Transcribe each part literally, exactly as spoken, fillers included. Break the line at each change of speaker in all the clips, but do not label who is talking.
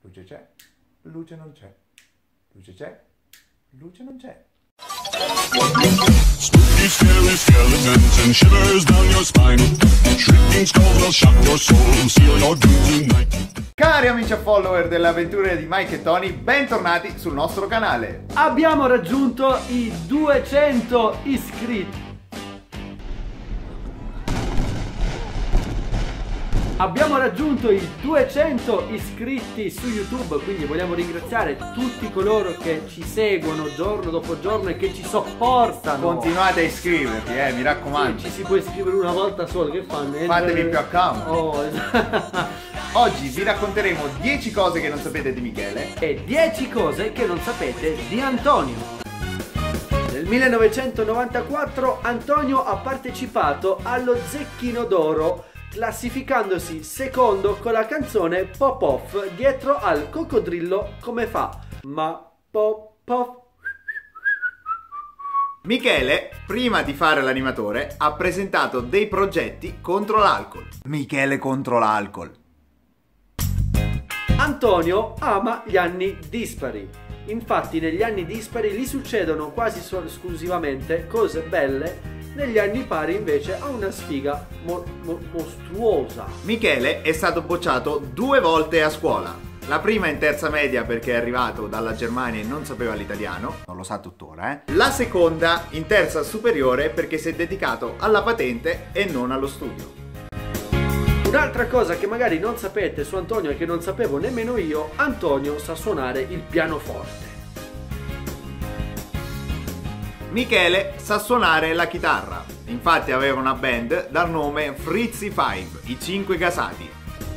Luce c'è, luce non c'è. Luce c'è, luce non c'è.
Spooky, scary skeletons and shivers down your spine. Shrieking skulls will shock your soul, seal your doom tonight.
Cari amici e follower delle avventure di Mike e Tony, bentornati sul nostro canale.
Abbiamo raggiunto i duecento iscritti. Abbiamo raggiunto i duecento iscritti su YouTube, quindi vogliamo ringraziare tutti coloro che ci seguono giorno dopo giorno e che ci sopportano.
Continuate a iscrivervi, eh, mi raccomando.
Sì, ci si può iscrivere una volta solo, che fanno?
Fatevi più account.
Oh, esatto.
Oggi vi racconteremo dieci cose che non sapete di Michele
E dieci cose che non sapete di Antonio. Nel millenovecentonovantaquattro Antonio ha partecipato allo Zecchino d'Oro, classificandosi secondo con la canzone Pop Off dietro al coccodrillo Come fa? Ma Pop Off.
Michele, prima di fare l'animatore, ha presentato dei progetti contro l'alcol. Michele contro l'alcol.
Antonio ama gli anni dispari. Infatti negli anni dispari gli succedono quasi solo esclusivamente cose belle, negli anni pari invece ha una sfiga mo mo mostruosa.
Michele è stato bocciato due volte a scuola. La prima in terza media perché è arrivato dalla Germania e non sapeva l'italiano, non lo sa tuttora, eh. La seconda in terza superiore perché si è dedicato alla patente e non allo studio.
Un'altra cosa che magari non sapete su Antonio e che non sapevo nemmeno io: Antonio sa suonare il pianoforte.
Michele sa suonare la chitarra, infatti aveva una band dal nome Frizzy Five, i cinque gasati.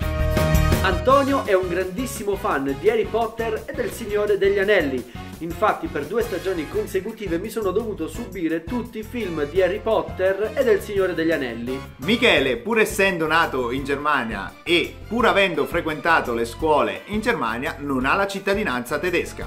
Antonio è un grandissimo fan di Harry Potter e del Signore degli Anelli. Infatti per due stagioni consecutive mi sono dovuto subire tutti i film di Harry Potter e del Signore degli Anelli.
Michele, pur essendo nato in Germania e pur avendo frequentato le scuole in Germania, non ha la cittadinanza tedesca.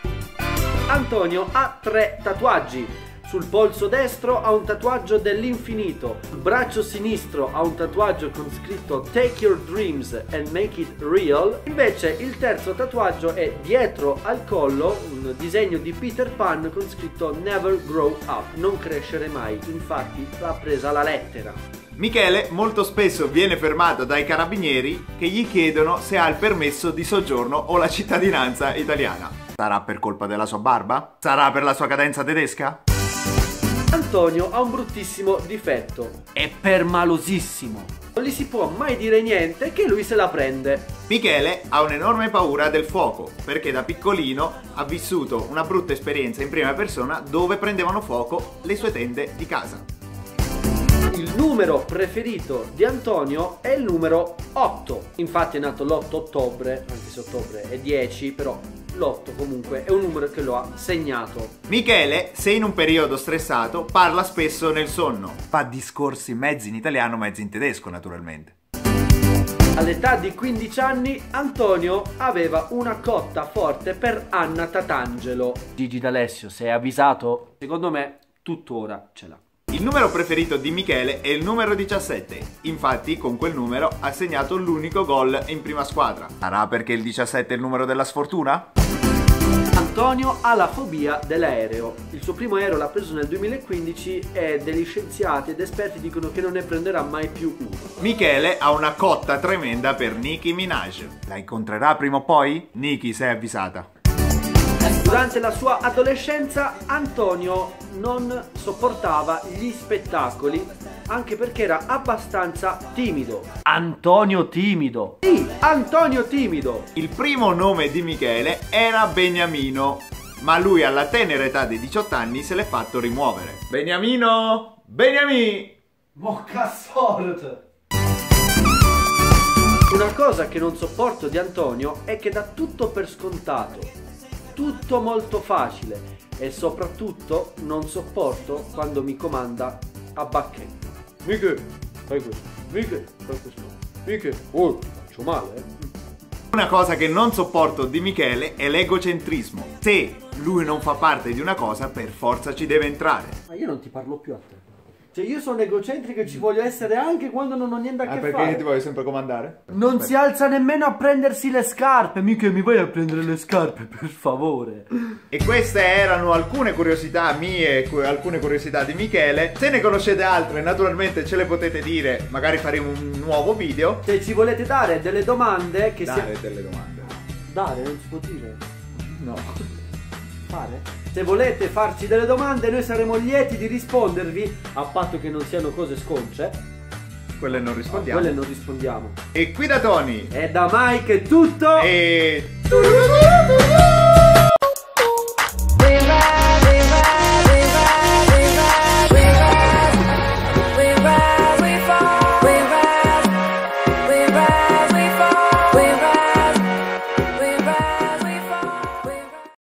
Antonio ha tre tatuaggi. Sul polso destro ha un tatuaggio dell'infinito, sul braccio sinistro ha un tatuaggio con scritto Take your dreams and make it real. Invece il terzo tatuaggio è dietro al collo, un disegno di Peter Pan con scritto Never grow up, non crescere mai, infatti l'ha presa la lettera.
Michele molto spesso viene fermato dai carabinieri che gli chiedono se ha il permesso di soggiorno o la cittadinanza italiana. Sarà per colpa della sua barba? Sarà per la sua cadenza tedesca?
Antonio ha un bruttissimo difetto: è permalosissimo. Non gli si può mai dire niente che lui se la prende.
Michele ha un'enorme paura del fuoco perché da piccolino ha vissuto una brutta esperienza in prima persona dove prendevano fuoco le sue tende di casa.
Il numero preferito di Antonio è il numero otto. Infatti è nato l'otto ottobre, anche se ottobre è dieci, però l'otto comunque è un numero che lo ha segnato.
Michele, se in un periodo stressato, parla spesso nel sonno. Fa discorsi mezzi in italiano, mezzi in tedesco naturalmente.
All'età di quindici anni Antonio aveva una cotta forte per Anna Tatangelo. Gigi D'Alessio, sei avvisato? Secondo me tuttora ce l'ha.
Il numero preferito di Michele è il numero diciassette, infatti con quel numero ha segnato l'unico gol in prima squadra. Sarà perché il diciassette è il numero della sfortuna?
Antonio ha la fobia dell'aereo. Il suo primo aereo l'ha preso nel duemilaquindici e degli scienziati ed esperti dicono che non ne prenderà mai più uno.
Michele ha una cotta tremenda per Nicki Minaj. La incontrerà prima o poi? Nicki, sei avvisata.
Durante la sua adolescenza Antonio non sopportava gli spettacoli, anche perché era abbastanza timido. Antonio timido. Sì, Antonio timido.
Il primo nome di Michele era Beniamino, ma lui alla tenera età di diciotto anni se l'è fatto rimuovere. Beniamino! Beniamì!
Moccassort! Una cosa che non sopporto di Antonio è che dà tutto per scontato. Tutto molto facile e soprattutto non sopporto quando mi comanda a bacchetto. Miche, fai questo, Miche, fai questo, Miche, oh, faccio male, eh?
Una cosa che non sopporto di Michele è l'egocentrismo. Se lui non fa parte di una cosa, per forza ci deve entrare.
Ma io non ti parlo più a te. Cioè io sono egocentrico e ci voglio essere anche quando non ho niente a
Ah,
che
perché
fare.
io ti voglio sempre comandare?
Non
Aspetta.
si alza nemmeno a prendersi le scarpe. Mica mi vai a prendere le scarpe, per favore.
E queste erano alcune curiosità mie e cu- alcune curiosità di Michele. Se ne conoscete altre, naturalmente ce le potete dire. Magari faremo un nuovo video.
Se ci volete dare delle domande che
Dare
si...
delle domande.
Dare, non si può dire.
No.
Fare? Se volete farci delle domande noi saremo lieti di rispondervi, a patto che non siano cose sconce.
Quelle non rispondiamo.
Quelle non rispondiamo.
E qui da Tony.
E da Mike è tutto.
E...